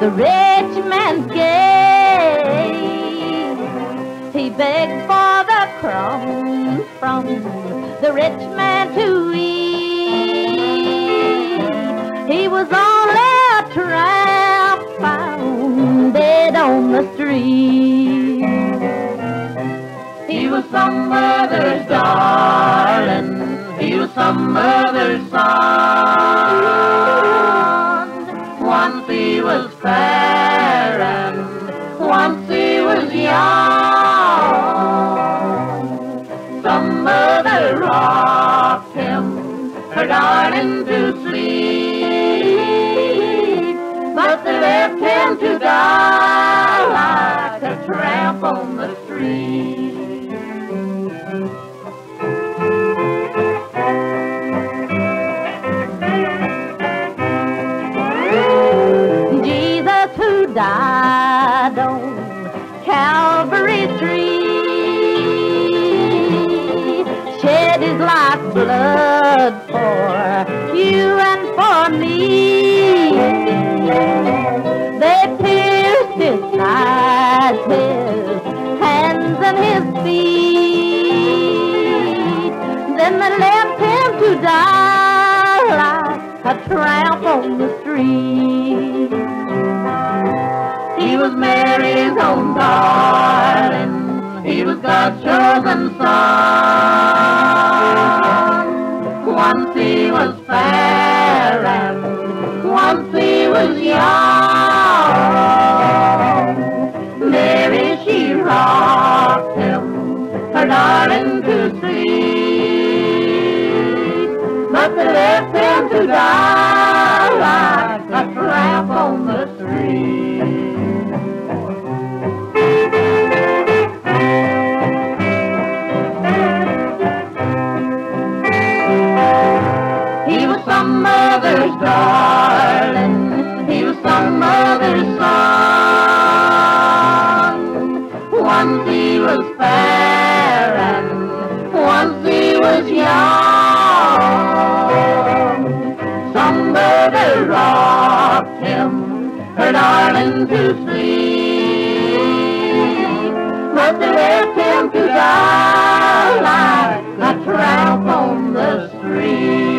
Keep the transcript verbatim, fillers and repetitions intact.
the rich man's gate. He begged for the crumbs from the rich man to eat. He was only a tramp found dead on the street. He was some mother's darling, he was some mother's son. Once he was fair and once he was young. Some mother rocked him, her darling, to sleep, but they left him to die like a tramp on the street. Died on Calvary tree, shed his life blood for you and for me. They pierced his sides, his hands and his feet. Then they left him to die like a tramp on the street. He was Mary's own darling, he was God's chosen son. Once he was fair and once he was young. Mary, she rocked him, her darling, to sleep, but they left him to die like a tramp on the street. Some mother's darling, he was some mother's son. Once he was fair and once he was young. Some mother rocked him, her darling, to sleep, but they left him to die like a tramp on the street.